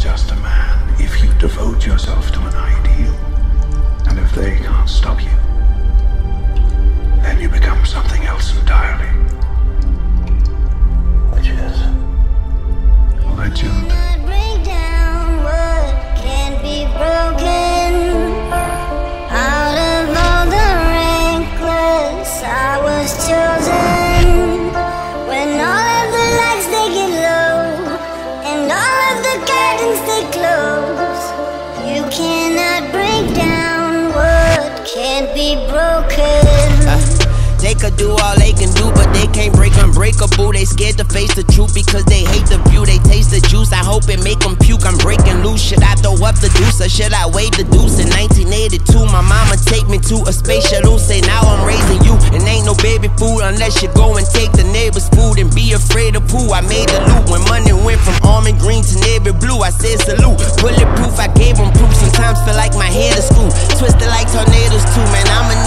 just a man if you devote yourself to an ideal. And if they can't stop you, then you become something else entirely. Which is? Legend. Break down what can't be broken. Out of all the rankless, I was chosen. When all of the lights they get low, and all of the curtains they close, you cannot break down what can't be broken. They could do all they can do, but they can't break unbreakable. They scared to face the truth because they hate the view. They taste the juice, I hope it make them puke. I'm breaking loose, should I throw up the deuce or should I wade the deuce? In 1982, my mama take me to a space shuttle. Say now I'm raising you, and ain't no baby food unless you go and take the neighbor's food and be afraid of who. I made the loot when money went from almond green to navy blue. I said salute, bulletproof, I gave them proof. Sometimes feel like my head is screwed, twisted like tornadoes too. Man, I'm a